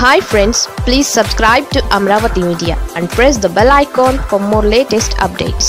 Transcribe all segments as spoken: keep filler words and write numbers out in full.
Hi friends, please subscribe to Amaravathi Media and press the bell icon for more latest updates.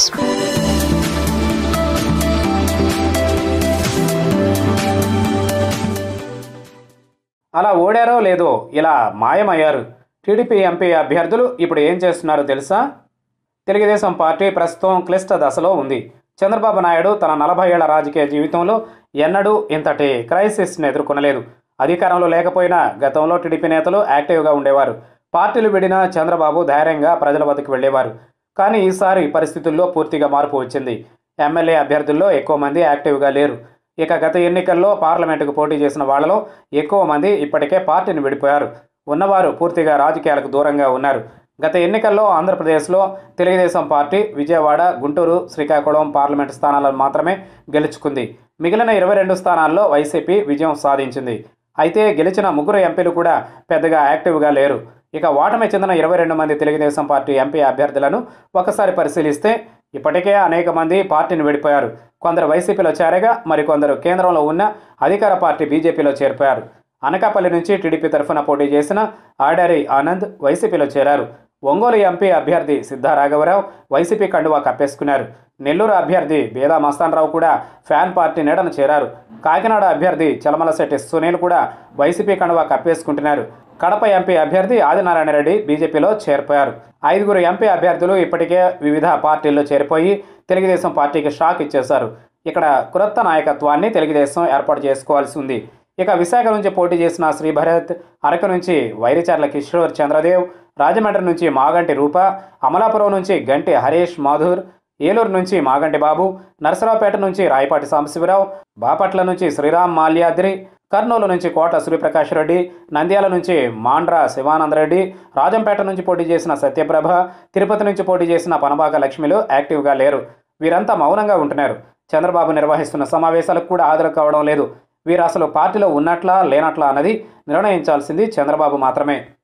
అలా ఓడారో లేదో ఇలా మాయమయ్యారు. TDP MP అభ్యర్థులు ఇప్పుడు ఏం చేస్తున్నారో తెలుసా? తెలుగుదేశం పార్టీ ప్రస్తుతం క్లిష్ట దశలో ఉంది. చంద్రబాబు నాయుడు తన నలభై ఏళ్ల రాజకీయ జీవితంలో ఎన్నడూ ఇంతటి క్రైసిస్ని ఎదుర్కొనలేదు. అధికారంలో లేకపోయినా గతంలో టీడీపీ నేతలు యాక్టివ్గా ఉండేవారు. పార్టీలు విడినా చంద్రబాబు ధైర్యంగా ప్రజల వద్దకు వెళ్లేవారు. కానీ ఈసారి పరిస్థితుల్లో పూర్తిగా మార్పు వచ్చింది. ఎమ్మెల్యే అభ్యర్థుల్లో ఎక్కువ మంది యాక్టివ్గా లేరు. ఇక గత ఎన్నికల్లో పార్లమెంటుకు పోటీ చేసిన వాళ్లలో ఎక్కువ మంది ఇప్పటికే పార్టీని విడిపోయారు. ఉన్నవారు పూర్తిగా రాజకీయాలకు దూరంగా ఉన్నారు. గత ఎన్నికల్లో ఆంధ్రప్రదేశ్లో తెలుగుదేశం పార్టీ విజయవాడ, గుంటూరు, శ్రీకాకుళం పార్లమెంటు స్థానాలను మాత్రమే గెలుచుకుంది. మిగిలిన ఇరవై రెండు స్థానాల్లో వైసీపీ విజయం సాధించింది. అయితే గెలిచిన ముగ్గురు ఎంపీలు కూడా పెద్దగా యాక్టివ్గా లేరు. ఇక ఓటమి చెందిన ఇరవై రెండు మంది తెలుగుదేశం పార్టీ ఎంపీ అభ్యర్థులను ఒకసారి పరిశీలిస్తే ఇప్పటికే అనేక మంది పార్టీని విడిపోయారు. కొందరు వైసీపీలో చేరగా మరికొందరు కేంద్రంలో ఉన్న అధికార పార్టీ బీజేపీలో చేరిపోయారు. అనకాపల్లి నుంచి టీడీపీ తరఫున పోటీ చేసిన ఆడారి ఆనంద్ వైసీపీలో చేరారు. ఒంగోలు ఎంపీ అభ్యర్థి సిద్ధా రాఘవరావు వైసీపీ కండువా కప్పేసుకున్నారు. నెల్లూరు అభ్యర్థి బేదా మస్తానరావు కూడా ఫ్యాన్ పార్టీ నీడను చేరారు. కాకినాడ అభ్యర్థి చలమలశెట్టి సునీల్ కూడా వైసీపీ కండువా కప్పేసుకుంటున్నారు. కడప ఎంపీ అభ్యర్థి ఆదినారాయణ రెడ్డి బీజేపీలో చేరిపోయారు. ఐదుగురు ఎంపీ అభ్యర్థులు ఇప్పటికే వివిధ పార్టీల్లో చేరిపోయి తెలుగుదేశం పార్టీకి షాక్ ఇచ్చేశారు. ఇక్కడ క్రొత్త నాయకత్వాన్ని తెలుగుదేశం ఏర్పాటు చేసుకోవాల్సి ఉంది. ఇక విశాఖ నుంచి పోటీ చేసిన శ్రీభరత్, అరకు నుంచి వైరిచర్ల కిషోర్ చంద్రదేవ్, రాజమండ్రి నుంచి మాగంటి రూప, అమలాపురం నుంచి గంటి హరీష్ మాధుర్, ఏలూరు నుంచి మాగంటి బాబు, నరసరావుపేట నుంచి రాయపాటి సాంబశివరావు, బాపట్ల నుంచి శ్రీరామ్ మాల్యాద్రి, కర్నూలు నుంచి కోట సూర్యప్రకాష్ రెడ్డి, నంద్యాల నుంచి మాండ్రా శివానందరెడ్డి, రాజంపేట నుంచి పోటీ చేసిన సత్యప్రభ, తిరుపతి నుంచి పోటీ చేసిన పనబాక లక్ష్మిలు యాక్టివ్గా లేరు. వీరంతా మౌనంగా ఉంటున్నారు. చంద్రబాబు నిర్వహిస్తున్న సమావేశాలకు కూడా హాజరు కావడం లేదు. వీరు అసలు పార్టీలో ఉన్నట్లా లేనట్లా అన్నది నిర్ణయించాల్సింది చంద్రబాబు మాత్రమే.